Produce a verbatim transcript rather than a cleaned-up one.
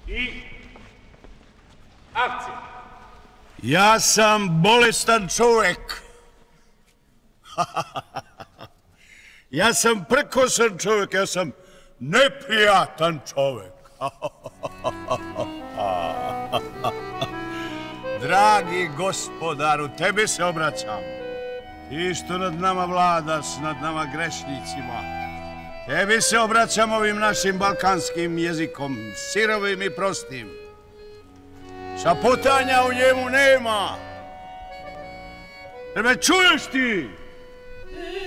I akcija. Ja sam bolestan čovjek. Ja sam prkosan čovjek, ja sam neprijatan čovjek. Dragi gospodaru, tebi se obraćam. Ti što nad nama vladaš, nad nama grešnicima. Tebi se obraćam ovim našim balkanskim jezikom, sirovim i prostim. Šaputanja u njemu nema. Jer me čuješ ti?